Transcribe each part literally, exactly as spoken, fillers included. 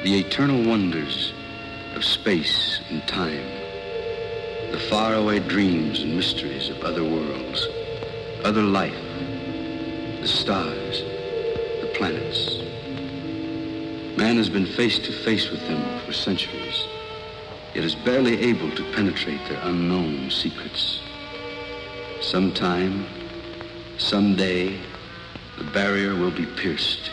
The eternal wonders of space and time, the faraway dreams and mysteries of other worlds, other life, the stars, the planets. Man has been face to face with them for centuries, yet is barely able to penetrate their unknown secrets. Sometime, someday, the barrier will be pierced.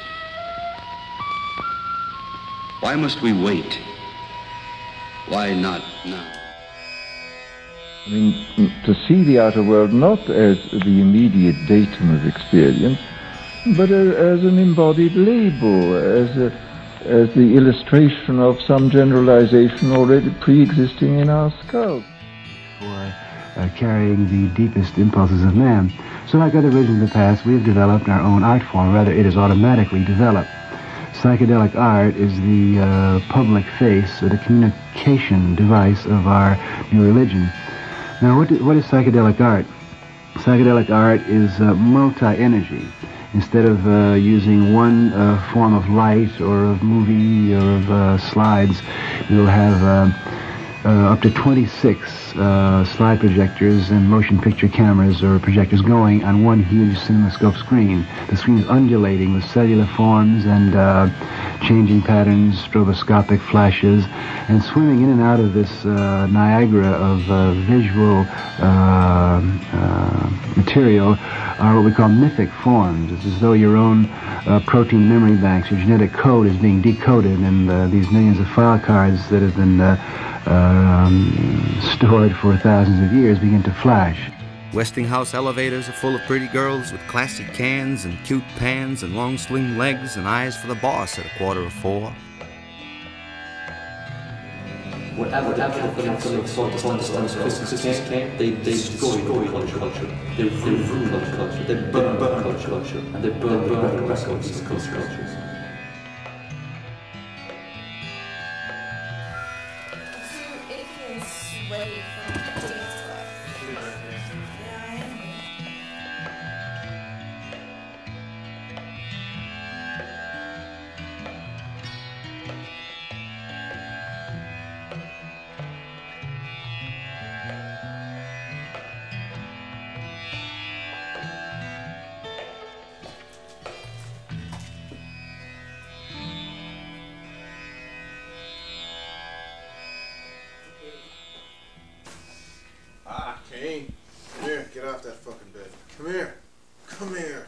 Why must we wait? Why not now? I mean, to see the outer world not as the immediate datum of experience, but as, as an embodied label, as, a, as the illustration of some generalization already pre-existing in our skull. For uh, carrying the deepest impulses of man. So like other religions of the past, we have developed our own art form. Rather, it is automatically developed. Psychedelic art is the uh, public face or the communication device of our new religion. Now, what, do, what is psychedelic art? Psychedelic art is uh, multi-energy. Instead of uh, using one uh, form of light or of movie or of uh, slides, we'll have uh, uh, up to twenty-six uh, slide projectors and motion picture cameras or projectors going on one huge cinemascope screen. The screen is undulating with cellular forms and uh, changing patterns, stroboscopic flashes, and swimming in and out of this uh, Niagara of uh, visual uh, uh, material are what we call mythic forms. It's as though your own uh, protein memory banks, your genetic code is being decoded, and uh, these millions of file cards that have been uh, um, stored for thousands of years begin to flash. Westinghouse elevators are full of pretty girls with classy cans and cute pans and long slim legs and eyes for the boss at a quarter of four. Whatever, whatever the Christmas came, they destroyed the culture. They ruined the culture. They burned the culture. And they burned the records of cultures. Kane, come here, get off that fucking bed. Come here, come here.